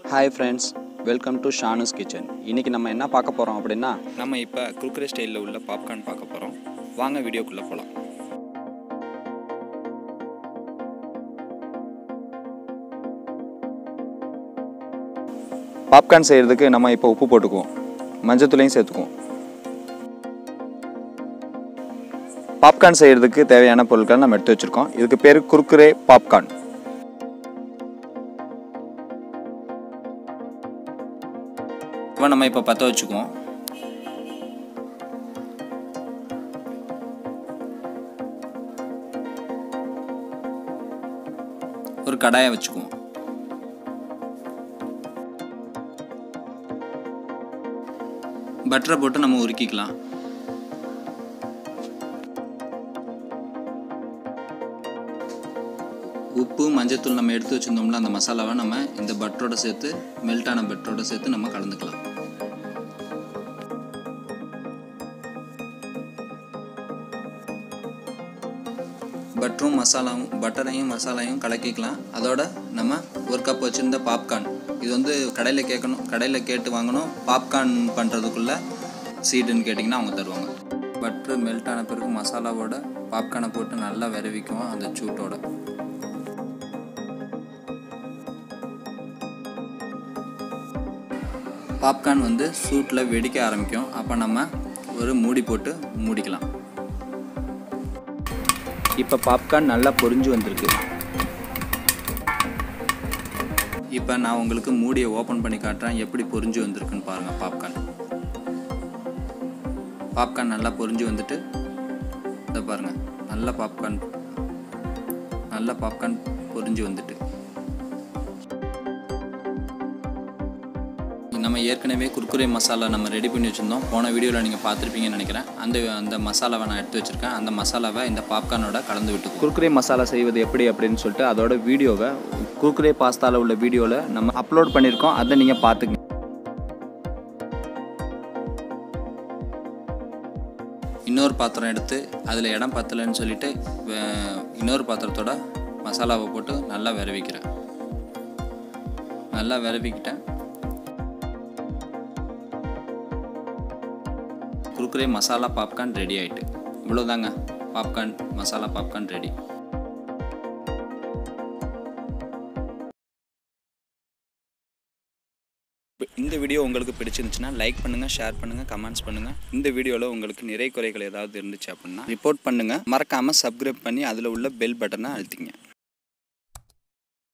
Hi friends welcome to Shanu's kitchen. இன்னைக்கு நம்ம என்ன பார்க்க போறோம் அப்படினா நம்ம இப்ப குர்குரே ஸ்டைல்ல உள்ள பாப்கார்ன் பார்க்க போறோம்। வாங்க வீடியோக்குள்ள போலாம்। பாப்கார்ன் செய்யிறதுக்கு நம்ம இப்போ உப்பு போட்டுக்குவோம், மஞ்சள் தூளையும் சேர்த்துக்குவோம்। பாப்கார்ன் செய்யிறதுக்கு தேவையான பொருட்களை நம்ம எடுத்து வச்சிருக்கோம்। இதுக்கு பேரு குர்குரே பாப்கார்ன்। நம்ம இப்போ பத்த வச்சுக்குவோம்। ஒரு கடாயை வச்சுக்குவோம்। பட்டரை போட்டு நம்ம உருக்கிக்கலாம்। உப்பு மஞ்சத்தூள் நம்ம எடுத்து வச்சிருந்தோம்ல அந்த மசாலாவை நம்ம இந்த பட்டரோட சேர்த்து மெல்ட்டான பட்டரோட சேர்த்து நம்ம கலந்துக்கலாம்। பட்டரையும் மசாலாவையும் கலக்கிக்கலாம்। அதோட நம்ம ஒரு கப் வச்சுருந்த பாப்கார்ன், இது வந்து கடையில் கேட்டு வாங்கணும்। பாப்கார்ன் பண்ணுறதுக்குள்ள சீடுன்னு கேட்டிங்கன்னா அவங்க தருவாங்க। பட்ரு மெல்ட் ஆன பிறகு மசாலாவோட பாப்கார்னை போட்டு நல்லா விரவிக்குவோம் அந்த சூட்டோட। பாப்கார்ன் வந்து சூட்டில் வெடிக்க ஆரம்பிக்கும், அப்போ நம்ம ஒரு மூடி போட்டு மூடிக்கலாம்। இப்போ பாப்கார்ன் நல்லா பொரிஞ்சு வந்திருக்கு। இப்போ நான் உங்களுக்கு மூடியை ஓப்பன் பண்ணி காட்டுறேன், எப்படி பொரிஞ்சு வந்திருக்குன்னு பாருங்கள்। பாப்கார்ன் நல்லா பொரிஞ்சு வந்துட்டு இதை பாருங்கள், நல்ல பாப்கார்ன் பொரிஞ்சு வந்துட்டு நம்ம ஏற்கனவே குர்குரே மசாலா நம்ம ரெடி பண்ணி வச்சுருந்தோம்। போன வீடியோவில் நீங்கள் பார்த்துருப்பீங்கன்னு நினைக்கிறேன்। அந்த மசாலாவை நான் எடுத்து வச்சுருக்கேன்। அந்த மசாலாவை இந்த பாப்கார்னோட கலந்து விட்டு குர்குரே மசாலா செய்வது எப்படி அப்படின்னு சொல்லிட்டு அதோட வீடியோவை குர்குரே பாஸ்தாவில் உள்ள வீடியோவில் நம்ம அப்லோட் பண்ணியிருக்கோம், அதை நீங்கள் பார்த்துங்க। இன்னொரு பாத்திரம் எடுத்து அதில் இடம் பத்தலைன்னு சொல்லிட்டு இன்னொரு பாத்திரத்தோட மசாலாவை போட்டு நல்லா விரவிக்கிறேன்। நல்லா விரவிக்கிட்டேன்। குர்குரே மசாலா பாப்கார்ன் ரெடி ஆகிட்டு, இவ்வளோதாங்க। Masala popcorn ready. இந்த வீடியோ உங்களுக்கு பிடிச்சிருந்துச்சுன்னா லைக் பண்ணுங்கள், ஷேர் பண்ணுங்கள், கமெண்ட்ஸ் பண்ணுங்கள்। இந்த வீடியோவில் உங்களுக்கு நிறை குறைகள் ஏதாவது இருந்துச்சு அப்படின்னா ரிப்போர்ட் பண்ணுங்கள்। மறக்காமல் சப்ஸ்கிரைப் பண்ணி அதில் உள்ள பெல் பட்டனை அழுத்திங்க।